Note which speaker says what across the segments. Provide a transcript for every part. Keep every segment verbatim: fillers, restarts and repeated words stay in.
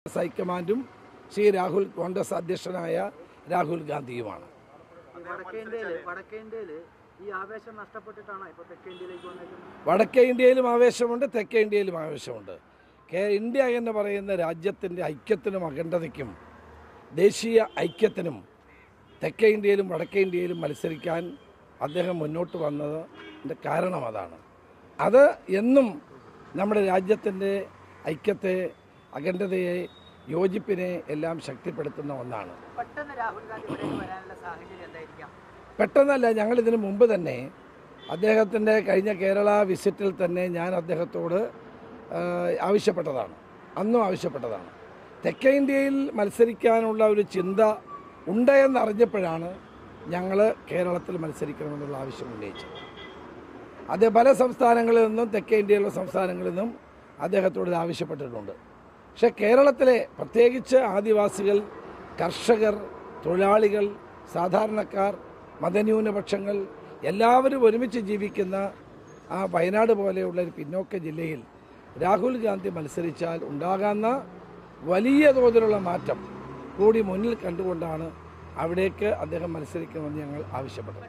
Speaker 1: ഹൈക്കമാൻഡും ശ്രീ രാഹുൽ കോൺഗ്രസ് അധ്യക്ഷനായ രാഹുൽ ഗാന്ധിയുമാണ്. വടക്കേ ഇന്ത്യയിലും ആവേശമുണ്ട്, തെക്കേ ഇന്ത്യയിലും ആവേശമുണ്ട്. ഇന്ത്യ എന്ന് പറയുന്ന രാജ്യത്തിൻ്റെ ഐക്യത്തിനും അഖണ്ഡതയ്ക്കും ദേശീയ ഐക്യത്തിനും തെക്കേ ഇന്ത്യയിലും വടക്കേ ഇന്ത്യയിലും മത്സരിക്കാൻ അദ്ദേഹം മുന്നോട്ട് വന്നതിൻ്റെ കാരണം അതാണ്. അത് എന്നും നമ്മുടെ രാജ്യത്തിൻ്റെ ഐക്യത്തെ, അഖണ്ഡതയെ, യോജിപ്പിനെ എല്ലാം ശക്തിപ്പെടുത്തുന്ന ഒന്നാണ്. പെട്ടെന്നല്ല, ഞങ്ങളിതിനു മുമ്പ് തന്നെ അദ്ദേഹത്തിൻ്റെ കഴിഞ്ഞ കേരള വിസിറ്റിൽ തന്നെ ഞാൻ അദ്ദേഹത്തോട് ആവശ്യപ്പെട്ടതാണ്, അന്നും ആവശ്യപ്പെട്ടതാണ്. തെക്കേ ഇന്ത്യയിൽ മത്സരിക്കാനുള്ള ഒരു ചിന്ത ഉണ്ടെന്നറിഞ്ഞപ്പോഴാണ് ഞങ്ങൾ കേരളത്തിൽ മത്സരിക്കണമെന്നുള്ള ആവശ്യം ഉന്നയിച്ചത്. അത് പല സംസ്ഥാനങ്ങളിൽ നിന്നും തെക്കേ ഇന്ത്യയിലുള്ള സംസ്ഥാനങ്ങളിൽ നിന്നും അദ്ദേഹത്തോട് ആവശ്യപ്പെട്ടിട്ടുണ്ട്. പക്ഷേ കേരളത്തിലെ പ്രത്യേകിച്ച് ആദിവാസികൾ, കർഷകർ, തൊഴിലാളികൾ, സാധാരണക്കാർ, മതന്യൂനപക്ഷങ്ങൾ എല്ലാവരും ഒരുമിച്ച് ജീവിക്കുന്ന ആ വയനാട് പോലെയുള്ള ഒരു പിന്നോക്ക ജില്ലയിൽ രാഹുൽ ഗാന്ധി മത്സരിച്ചാൽ ഉണ്ടാകാവുന്ന വലിയ തോതിലുള്ള മാറ്റം കൂടി മുന്നിൽ കണ്ടുകൊണ്ടാണ് അവിടേക്ക് അദ്ദേഹം മത്സരിക്കണമെന്ന് ഞങ്ങൾ ആവശ്യപ്പെട്ടത്.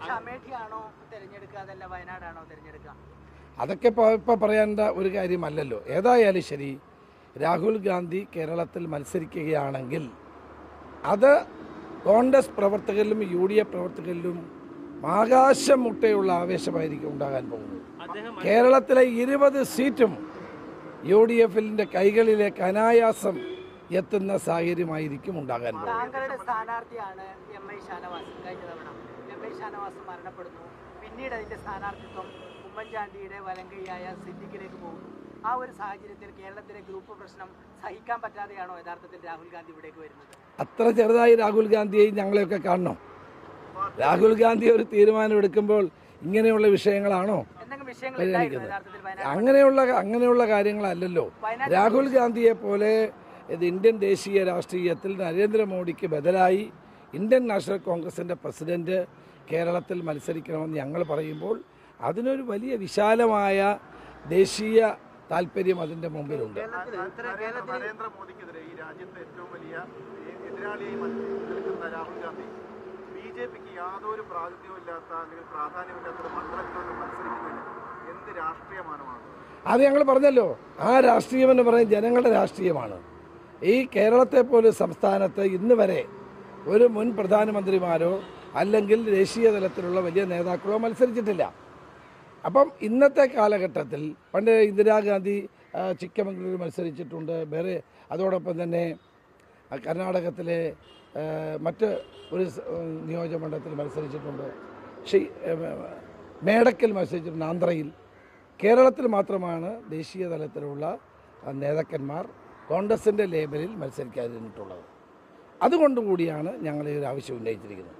Speaker 1: അതൊക്കെ ഇപ്പോൾ ഇപ്പോൾ പറയേണ്ട ഒരു കാര്യമല്ലല്ലോ. ഏതായാലും ശരി, രാഹുൽ ഗാന്ധി കേരളത്തിൽ മത്സരിക്കുകയാണെങ്കിൽ അത് കോൺഗ്രസ് പ്രവർത്തകരിലും യു ഡി എഫ് പ്രവർത്തകരിലും ആകാശം മുട്ടയുള്ള ആവേശമായിരിക്കും ഉണ്ടാകാൻ പോകുന്നത്. കേരളത്തിലെ ഇരുപത് സീറ്റും യു ഡി എഫിൻ്റെ കൈകളിലേക്ക് അനായാസം എത്തുന്ന സാഹചര്യമായിരിക്കും ഉണ്ടാകാൻ പോകുന്നത്.
Speaker 2: സ്ഥാനാർത്ഥിയാണ് എം ഐ ഷാനവാസ്. കഴിഞ്ഞ തവണ എം ഐ ഷാനവാസ് മരണപ്പെടുന്നു. പിന്നീട് അതിന്റെ സ്ഥാനാർത്ഥിത്വം ഉമ്മൻചാണ്ടിയുടെ വലങ്കൈയായ സിദ്ദിഖിലേക്ക് പോകുന്നു. ആ ഒരു സാഹചര്യത്തിൽ കേരളത്തിലെ ഗ്രൂപ്പ് പ്രശ്നം സഹിക്കാൻ പറ്റാതെയാണോ യഥാർത്ഥത്തിൽ രാഹുൽ ഗാന്ധി ഇവിടേക്ക് വരുന്നത്?
Speaker 1: അത്ര ചെറുതായി രാഹുൽ ഗാന്ധിയെ ഞങ്ങളെയൊക്കെ കാണണം. രാഹുൽ ഗാന്ധി ഒരു തീരുമാനം എടുക്കുമ്പോൾ ഇങ്ങനെയുള്ള വിഷയങ്ങളാണോ പരിഗണിക്കുന്നത്? അങ്ങനെയുള്ള അങ്ങനെയുള്ള കാര്യങ്ങളല്ലല്ലോ. രാഹുൽ ഗാന്ധിയെ പോലെ ഇത് ഇന്ത്യൻ ദേശീയ രാഷ്ട്രീയത്തിൽ നരേന്ദ്രമോദിക്ക് ബദലായി ഇന്ത്യൻ നാഷണൽ കോൺഗ്രസിൻ്റെ പ്രസിഡന്റ് കേരളത്തിൽ മത്സരിക്കണമെന്ന് ഞങ്ങൾ പറയുമ്പോൾ അതിനൊരു വലിയ വിശാലമായ ദേശീയ താല്പര്യം അതിൻ്റെ മുമ്പിലുണ്ട്.
Speaker 3: നരേന്ദ്രമോദിക്കെതിരെ ഈ രാജ്യത്തെ ഏറ്റവും വലിയ എതിരാളിയായി നിൽക്കുന്ന രാഹുൽ ഗാന്ധി ബി ജെ പിക്ക് യാതൊരു പ്രാതിനിധ്യമില്ലാത്ത അല്ലെങ്കിൽ പ്രാധാന്യമില്ലാത്ത മണ്ഡലങ്ങളിൽ മത്സരിക്കുന്നതിന് എന്ത് രാഷ്ട്രീയമാനമാണ്?
Speaker 1: അത് ഞങ്ങൾ പറഞ്ഞല്ലോ, ആ രാഷ്ട്രീയം എന്ന് പറയുന്നത് ജനങ്ങളുടെ രാഷ്ട്രീയമാണ്. ഈ കേരളത്തെ പോലെ സംസ്ഥാനത്ത് ഇന്ന് വരെ ഒരു മുൻ പ്രധാനമന്ത്രിമാരോ അല്ലെങ്കിൽ ദേശീയ തലത്തിലുള്ള വലിയ നേതാക്കളോ മത്സരിച്ചിട്ടില്ല. അപ്പം ഇന്നത്തെ കാലഘട്ടത്തിൽ പണ്ട് ഇന്ദിരാഗാന്ധി ചിക്കമംഗളൂരിൽ മത്സരിച്ചിട്ടുണ്ട്. വേറെ അതോടൊപ്പം തന്നെ കർണാടകത്തിലെ മറ്റ് ഒരു നിയോജകമണ്ഡലത്തിൽ മത്സരിച്ചിട്ടുണ്ട്. പക്ഷേ മേടക്കിൽ മത്സരിച്ചിട്ടുണ്ട്, ആന്ധ്രയിൽ. കേരളത്തിൽ മാത്രമാണ് ദേശീയ തലത്തിലുള്ള നേതാക്കന്മാർ കോൺഗ്രസിൻ്റെ ലേബലിൽ മത്സരിക്കാതിരുന്നിട്ടുള്ളത്. അതുകൊണ്ടുകൂടിയാണ് ഞങ്ങൾ ഈ ഒരു ആവശ്യം ഉന്നയിച്ചിരിക്കുന്നത്.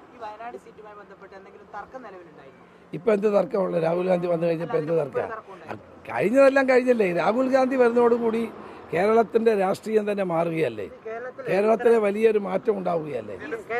Speaker 1: ഇപ്പം എന്ത് തർക്കമുള്ള? രാഹുൽ ഗാന്ധി വന്നു കഴിഞ്ഞപ്പോൾ എന്ത് തർക്കം? കഴിഞ്ഞതെല്ലാം കഴിഞ്ഞല്ലേ. രാഹുൽ ഗാന്ധി വരുന്നതോടുകൂടി കേരളത്തിൻ്റെ രാഷ്ട്രീയം തന്നെ മാറുകയല്ലേ, കേരളത്തിലെ വലിയൊരു മാറ്റം ഉണ്ടാവുകയല്ലേ.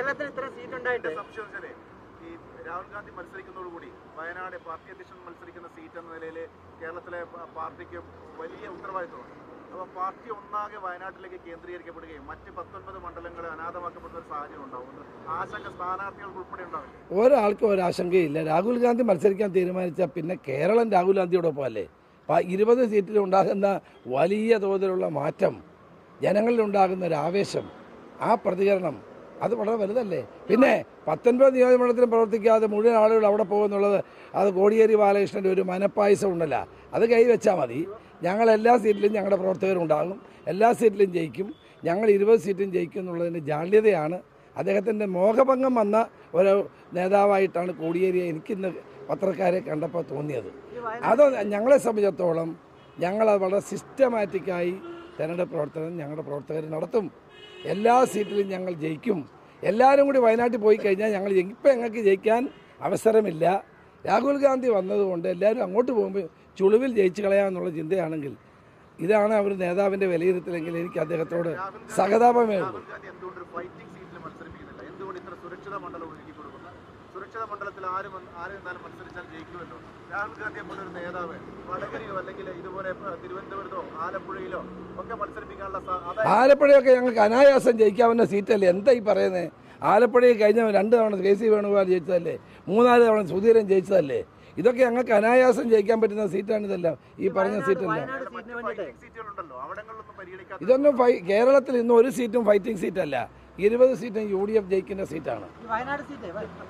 Speaker 3: രാഹുൽ ഗാന്ധി മത്സരിക്കുന്നതോടുകൂടി വയനാട് പാർട്ടി അധ്യക്ഷൻ മത്സരിക്കുന്ന സീറ്റ് എന്ന നിലയിൽ കേരളത്തിലെ പാർട്ടിക്ക് വലിയ ഉത്തരവാദിത്വമാണ്. അപ്പോൾ പാർട്ടി ഒന്നാകെ വയനാട്ടിലേക്ക് കേന്ദ്രീകരിക്കപ്പെടുകയും മറ്റ് പത്തൊൻപത് മണ്ഡലങ്ങൾ അനാഥമാക്കപ്പെടുന്ന ഒരു സാഹചര്യം ഉണ്ടാവും. ആശങ്ക സ്ഥാനാർത്ഥികൾക്ക് ഉൾപ്പെടെ ഉണ്ടാവില്ല.
Speaker 1: ഒരാൾക്കും ഒരാശങ്കയില്ല. രാഹുൽ ഗാന്ധി മത്സരിക്കാൻ തീരുമാനിച്ചാൽ പിന്നെ കേരളം രാഹുൽ ഗാന്ധിയോടൊപ്പം അല്ലേ. ഇരുപത് സീറ്റിൽ ഉണ്ടാകുന്ന വലിയ തോതിലുള്ള മാറ്റം, ജനങ്ങളിലുണ്ടാകുന്ന ഒരു ആവേശം, ആ പ്രതികരണം, അത് വളരെ വലുതല്ലേ. പിന്നെ പത്തൊൻപത് നിയോജകമണ്ഡലത്തിലും പ്രവർത്തിക്കാതെ മുഴുവൻ ആളുകൾ അവിടെ പോകുന്നുള്ളത് അത് കോടിയേരി ബാലകൃഷ്ണൻ്റെ ഒരു മനപ്പായസം ഉണ്ടല്ലോ, അത് കൈവച്ചാൽ മതി. ഞങ്ങൾ എല്ലാ സീറ്റിലും ഞങ്ങളുടെ പ്രവർത്തകരുണ്ടാകും, എല്ലാ സീറ്റിലും ജയിക്കും, ഞങ്ങൾ ഇരുപത് സീറ്റും ജയിക്കും എന്നുള്ളതിൻ്റെ ജാള്യതയാണ്. അദ്ദേഹത്തിൻ്റെ മോഹഭംഗം വന്ന ഒരു നേതാവായിട്ടാണ് കോടിയേരിയെ എനിക്കിന്ന് പത്രക്കാരെ കണ്ടപ്പോൾ തോന്നിയത്. അത് ഞങ്ങളെ സംബന്ധിച്ചിടത്തോളം ഞങ്ങളത് വളരെ സിസ്റ്റമാറ്റിക്കായി തെരഞ്ഞെടുപ്പ് പ്രവർത്തനം ഞങ്ങളുടെ പ്രവർത്തകർ നടത്തും. എല്ലാ സീറ്റിലും ഞങ്ങൾ ജയിക്കും. എല്ലാവരും കൂടി വയനാട്ടിൽ പോയി കഴിഞ്ഞാൽ ഞങ്ങൾ ഇപ്പം ഞങ്ങൾക്ക് ജയിക്കാൻ അവസരമില്ല. രാഹുൽ ഗാന്ധി വന്നതുകൊണ്ട് എല്ലാവരും അങ്ങോട്ട് പോകുമ്പോൾ ചുളിവിൽ ജയിച്ചു കളയാമെന്നുള്ള ചിന്തയാണെങ്കിൽ ഇതാണ് അവർ നേതാവിൻ്റെ വിലയിരുത്തലെങ്കിൽ എനിക്ക് അദ്ദേഹത്തോട് സഹതാപമേ ഉള്ളൂ.
Speaker 3: സുരക്ഷിത മണ്ഡലത്തിൽ ആരും ആരും എന്നാലും മത്സരിച്ചാൽ ജയിക്കുമല്ലോ. രാഹുൽ ഗാന്ധിയെ പോലെ ഒരു നേതാവ് വടകരയോ അല്ലെങ്കിൽ ഇതുപോലെ തിരുവനന്തപുരത്തോ ആലപ്പുഴയിലോ ഒക്കെ മത്സരിപ്പിക്കാനുള്ള സ- അതായത്
Speaker 1: ആലപ്പുഴയൊക്കെ ഞങ്ങൾക്ക് അനായാസം ജയിക്കാവുന്ന സീറ്റല്ലേ? എന്താ ഈ പറയുന്നത്? ആലപ്പുഴയിൽ കഴിഞ്ഞ രണ്ട് തവണ കെ സി വേണുഗോപാൽ ജയിച്ചതല്ലേ, മൂന്നാല് തവണ സുധീരൻ ജയിച്ചതല്ലേ? ഇതൊക്കെ ഞങ്ങൾക്ക് അനായാസം ജയിക്കാൻ പറ്റുന്ന സീറ്റാണിതെല്ലാം, ഈ പറഞ്ഞ സീറ്റല്ല.
Speaker 3: ഫൈറ്റിംഗ് സീറ്റുകളുണ്ടല്ലോ, അവിടങ്ങളിലൊന്നും പരിഗണിക്കാത്ത
Speaker 1: ഇതൊന്നും ഫൈ കേരളത്തിൽ ഇന്ന് ഒരു സീറ്റും ഫൈറ്റിംഗ് സീറ്റല്ല. ഇരുപത് സീറ്റും യു ഡി എഫ് ജയിക്കുന്ന സീറ്റാണ്.
Speaker 2: വയനാട് സീറ്റ്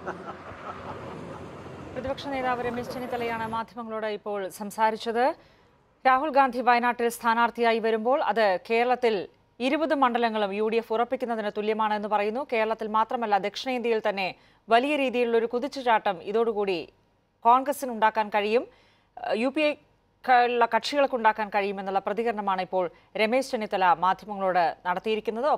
Speaker 4: പ്രതിപക്ഷ നേതാവ് രമേശ് ചെന്നിത്തലയാണ് മാധ്യമങ്ങളോട് ഇപ്പോൾ സംസാരിച്ചത്. രാഹുൽ ഗാന്ധി വയനാട്ടിൽ സ്ഥാനാർത്ഥിയായി വരുമ്പോൾ അത് കേരളത്തിൽ ഇരുപത് മണ്ഡലങ്ങളും യു ഡി എഫ് ഉറപ്പിക്കുന്നതിന് തുല്യമാണെന്ന് പറയുന്നു. കേരളത്തിൽ മാത്രമല്ല ദക്ഷിണേന്ത്യയിൽ തന്നെ വലിയ രീതിയിലുള്ള ഒരു കുതിച്ചുചാട്ടം ഇതോടുകൂടി കോൺഗ്രസിന് ഉണ്ടാക്കാൻ കഴിയും, യു പി എ കക്ഷികൾക്ക് ഉണ്ടാക്കാൻ കഴിയുമെന്നുള്ള പ്രതികരണമാണ് ഇപ്പോൾ രമേശ് ചെന്നിത്തല മാധ്യമങ്ങളോട് നടത്തിയിരിക്കുന്നത്.